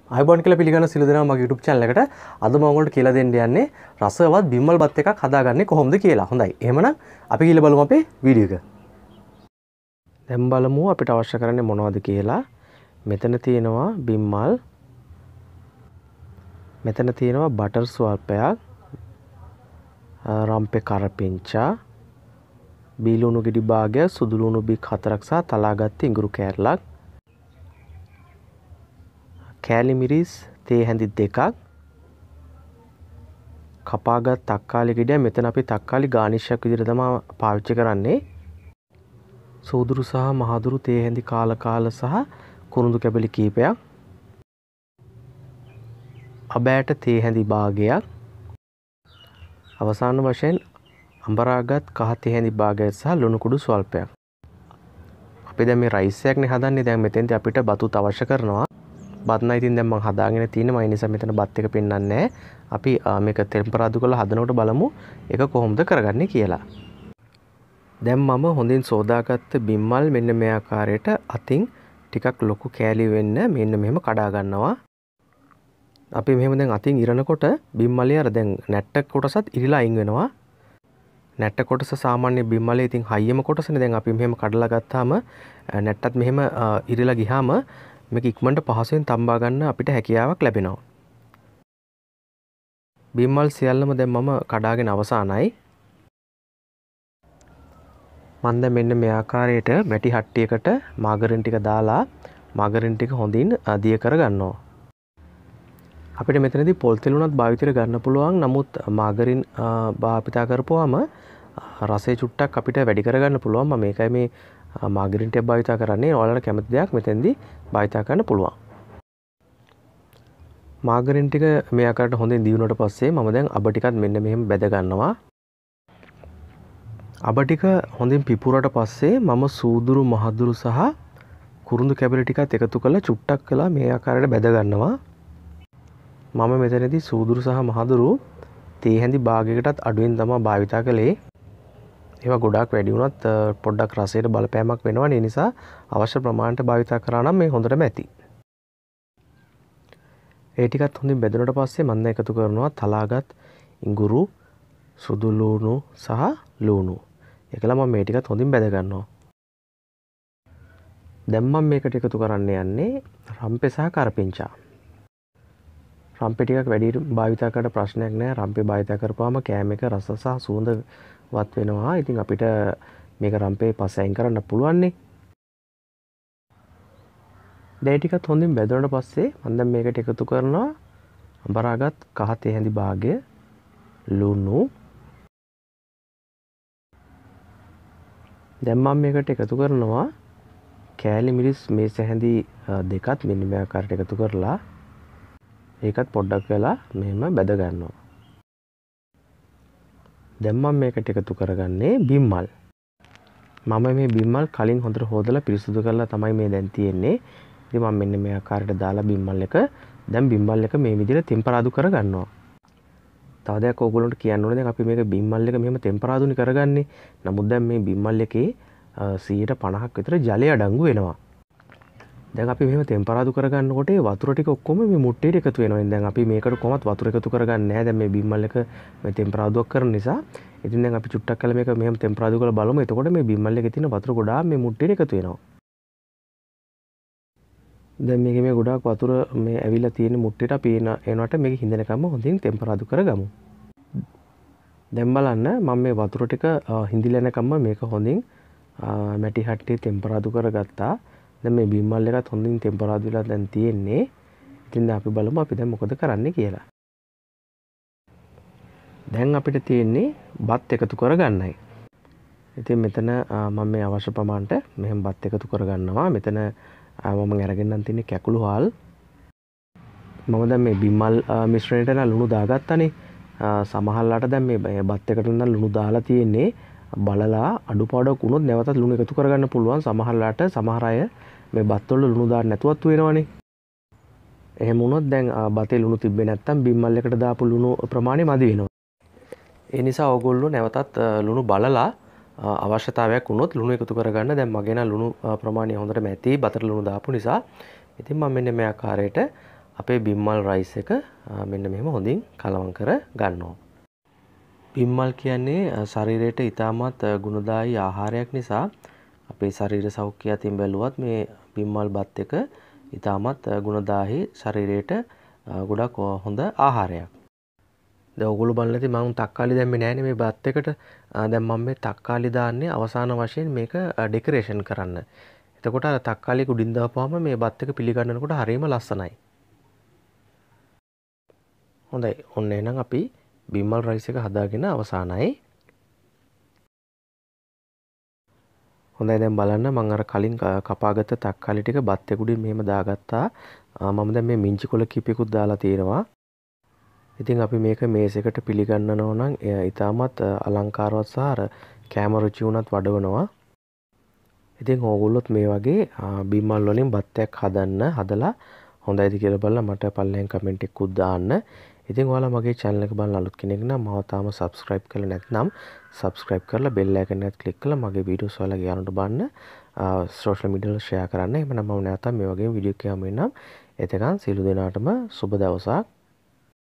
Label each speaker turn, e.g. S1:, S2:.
S1: අයිබෝන් කියලා පිළිගන්න සියලු දෙනා මගේ YouTube channel එකට අද මම ඔයගොල්ලන්ට කියලා දෙන්න යන්නේ රසවත් බිම්මල් බත් එකක් හදාගන්නේ කොහොමද කියලා. හොඳයි. එහෙමනම් අපි ගිහලා බලමු අපේ වීඩියෝ එක. දැන් බලමු අපිට අවශ්‍ය කරන්නේ මොනවද කියලා. මෙතන තියෙනවා බිම්මල්. මෙතන තියෙනවා බටර් ස්වල්පයක්. රම්පේ කරපිංචා. බීලුණු ගෙඩි භාගයක්, සුදු ලුණු බික් 4ක් සහ තලාගත් ඉඟුරු කෑල්ලක්. කෑලි මිරිස් තේ හැඳි 2ක්, කපාගත් තක්කාලි ගෙඩිය. මෙතන අපි තක්කාලි ගානිෂ් එකක් විදිහට තමයි පාවිච්චි කරන්නේ. සූදුරු සහ මහදුරු තේ හැඳි කාල සහ කුරුඳු කැබලි කීපයක්, අබෑට තේ හැඳි භාගයක්, අවසාන වශයෙන් අඹරාගත් කහ තේ හැඳි භාගයක් සහ ලුණු කුඩු ස්වල්පයක්. අපි දැන් මේ රයිස් එකක්නේ හදන්නේ. දැන් මෙතෙන්දී අපිට බතුත් අවශ්‍ය කරනවා. බත් නම් ඉතින් දැන් මම හදාගෙන තියෙන්නේ. මම නිසා මෙතන බත් එක පෙන්වන්නේ නැහැ. අපි මේක ටෙම්පරාදු කරලා හදනකොට බලමු ඒක කොහොමද කරගන්නේ කියලා. දැන් මම හොඳින් සෝදාගත්ත බිම්මල් මෙන්න මේ ආකාරයට අතින් ටිකක් ලොකු කෑලි වෙන්න මෙන්න මෙහෙම කඩා ගන්නවා. අපි මෙහෙම දැන් අතින් ඉරනකොට බිම්මලේ අර දැන් නැට්ට කොටසත් ඉරිලා අයින් වෙනවා. නැට්ට කොටස සාමාන්‍ය බිම්මලේ ඉතින් හයියම කොටසනේ. දැන් අපි මෙහෙම කඩලා ගත්තාම නැට්ටත් මෙහෙම ඉරිලා ගියාම මේක ඉක්මනට පහසුවෙන් තම්බා ගන්න අපිට හැකියාවක් ලැබෙනවා. බිම්මල් සියල්ලම දැන් මම කඩාගෙන අවසానයි. මම දැන් මෙන්න මේ ආකාරයට මැටි හට්ටියකට මාගරින් ටික දාලා මාගරින් ටික හොඳින් දිය කර ගන්නවා. අපිට මෙතනදී පොල් තෙල් උනත් භාවිතයට ගන්න පුළුවන්. නමුත් මාගරින් භාවිතා කරපුවාම රසය චුට්ටක් අපිට වැඩි කරගන්න පුළුවන්. මම මේකයි මේ මාගරින් ටික භාවිතා කරන්නේ. ඔයාලට කැමති දෙයක් මෙතෙන්දී භාවිතා කරන්න පුළුවන්. මාගරින් ටික මේ ආකාරයට හොඳින් දියුණුවට පස්සේ මම දැන් අබ ටිකත් මෙන්න මෙහෙම බෙද ගන්නවා. අබ ටික හොඳින් පිපුරට පස්සේ මම සූදුරු මහදුරු සහ කුරුඳු කැබලි ටිකත් එකතු කරලා චුට්ටක් කළා මේ ආකාරයට බෙද ගන්නවා. මම මෙතනදී සූදුරු සහ මහදුරු තේ හැඳි භාගයකටත් අඩුවෙන් තමයි භාවිතා කළේ. ඒවා ගොඩාක් වැඩි වුණත් පොඩ්ඩක් රසයට බලපෑමක් වෙනවා. ඒ නිසා අවශ්‍ය ප්‍රමාණයට භාවිතා කරා නම් මේ හොඳටම ඇති. ඒ ටිකත් හොඳින් බෙදුනට පස්සේ මම දැන් එකතු කරනවා තලාගත් ඉඟුරු, සුදු ලුණු සහ ලුණු. ඒකලා මම මේ ටිකත් හොඳින් බෙද ගන්නවා. දැන් මම මේකට එකතු කරන්න යන්නේ රම්පේ සහ කරපිංචා. රම්පේ ටිකක් වැඩි භාවිතා කරලා ප්‍රශ්නයක් නැහැ. රම්පේ භාවිතා කරපුවාම කෑම එක රස සහ සුවඳවත් වෙනවා. ඉතින් අපිට මේක රම්පේ පස්සේ අයින් කරන්න පුළුවන් නේ. දැන් ටිකත් හොඳින් බෙදුනට පස්සේ මම දැන් මේකට එකතු කරනවා අඹරාගත් කහ තේ හැඳි භාගය, ලුණු. දැන් මම මේකට එකතු කරනවා කෑලි මිරිස් මේස හැඳි දෙකත් මෙන්න මේ ආකාරයට එකතු කරලා ඒකත් පොඩ්ඩක් වෙලා මෙහෙම බෙද ගන්නවා. දැන් මම මේකට එකතු කරගන්නේ බිම්මල්. මම මේ බිම්මල් කලින් හොඳට හොදලා පිරිසිදු කරලා තමයි මේ දැන් තියෙන්නේ. ඉතින් මම මෙන්න මේ ආකාරයට දාලා බිම්මල් එක දැන් බිම්මල් එක මේ විදිහට ටෙම්පරාදු කරගන්නවා. තව දෙයක් ඕගොල්ලන්ට කියන්න ඕනේ. දැන් අපි මේක බිම්මල් එක මෙහෙම ටෙම්පරාදුනේ කරගන්නේ. නමුත් දැන් මේ බිම්මල් එකේ 150ක් විතර ජලය අඩංගු වෙනවා. දැන් අපි මෙහෙම ටෙම්පරාදු කරගන්නකොට ඒ වතුර ටික ඔක්කොම මේ මුට්ටියට එකතු වෙනවා. දැන් අපි මේකට කොහොමවත් වතුර එකතු කරගන්නේ නැහැ. දැන් මේ බිම්මල් එක මේ ටෙම්පරාදුවක් කරන නිසා. ඉතින් දැන් අපි චුට්ටක් කළා මේක මෙහෙම ටෙම්පරාදු කරලා බලමු. එතකොට මේ බිම්මල් එකේ තියෙන වතුර ගොඩාක් මේ මුට්ටියට එකතු වෙනවා. දැන් මේකේ මේ ගොඩාක් වතුර මේ ඇවිල්ලා තියෙන මුට්ටියට අපි එනකොට මේක හිඳනකම්ම හොඳින් ටෙම්පරාදු කරගමු. දැන් බලන්න මම මේ වතුර ටික හිඳිලා යනකම්ම මේක හොඳින් මැටි හට්ටිය ටෙම්පරාදු කරගත්තා. දැන් මේ බිම්මල් එකත් හොඳින් ටෙම්පරාදු වෙලා දැන් තියෙන්නේ. ඉතින් දැන් අපි බලමු අපි දැන් මොකද කරන්නේ කියලා. දැන් අපිට තියෙන්නේ බත් එකතු කරගන්නයි. ඉතින් මෙතන මම මේ අවශ්‍ය ප්‍රමාණයට මෙහෙම බත් එකතු කරගන්නවා. මෙතන මම අරගෙනන් තියෙන්නේ කැකුළු හාල්. මම දැන් මේ බිම්මල් මිශ්‍රණයට න ලුණු දාගත්තානේ. සමහරලාට දැන් මේ බත් එකට නම් ලුණු දාලා තියෙන්නේ. බලලා අඩුපාඩුවක් වුණොත් නැවතත් ලුණු එකතු කරගන්න පුළුවන්. සමහරලාට සමහර අය මේ බත් වල ලුණු දාන්න නැතුවත් වෙනවනේ. එහෙම වුණොත් දැන් බතේ ලුණු තිබ්බේ නැත්තම් බිම්මල් එකට දාපු ලුණු ප්‍රමාණය මදි වෙනවා. ඒ නිසා ඕගොල්ලෝ නැවතත් ලුණු බලලා අවශ්‍යතාවයක් වුණොත් ලුණු එකතු කරගන්න. දැන් මගේ නම් ලුණු ප්‍රමාණය හොඳටම ඇති බතට ලුණු දාපු නිසා. ඉතින් මම මෙන්න මේ ආකාරයට අපේ බිම්මල් රයිස් එක මෙන්න මෙහෙම හොඳින් කලවම් කර ගන්නවා. බිම්මල් කියන්නේ ශරීරයට ඉතාමත් ගුණදායී ආහාරයක් නිසා අපේ ශරීර සෞඛ්‍යය අතින් බැලුවත් මේ බිම්මල් බත් එක ඉතාමත් ගුණදායී ශරීරයට ගොඩක් හොඳ ආහාරයක්. දැන් ඔයගොල්ලෝ බලලා ඇති මම තක්කාලි දැම්මේ නෑනේ මේ බත් එකට. දැන් මම මේ තක්කාලි දාන්නේ අවසාන වශයෙන් මේක ඩෙකරේෂන් කරන්න. එතකොට අර තක්කාලි කුඩින් දාපුවාම මේ බත් එක පිළිගන්නනකොට හරියම ලස්සනයි. හොඳයි. ඔන්න එහෙනම් අපි බිම්මල් රයිස් එක හදාගෙන අවසానයි. හොඳයි දැන් බලන්න මම අර කලින් කපාගත්ත තක්කාලි ටික බත් එක උඩින් මෙහෙම දාගත්තා. මම දැන් මේ මිංචි කොළ කිපිකුත් දාලා තියෙනවා. ඉතින් අපි මේක මේසෙකට පිළිගන්නනවා නම් ඉතාමත් අලංකාරවත් සහ අර කැම රුචි උනත් වඩවනවා. ඉතින් ඕගොල්ලොත් මේ වගේ බිම්මල් වලින් බත් එකක් හදලා හොඳයිද කියලා බලලා මට පල්ලෙන් කමෙන්ට් එකකුත් දාන්න. ඉතින් ඔයාලා මගේ channel එක බලන අලුත් කෙනෙක් නම් මම තාම subscribe කරලා නැත්නම් subscribe කරලා bell icon එකත් click කරලා මගේ videos ඔයාලා ගියානට බලන්න social media වල share කරන්න. එහෙනම් මම නැවතත් මේ වගේ වීඩියෝ එකක් යමු එනම් එතකන් සියලු දෙනාටම සුබ දවසක්.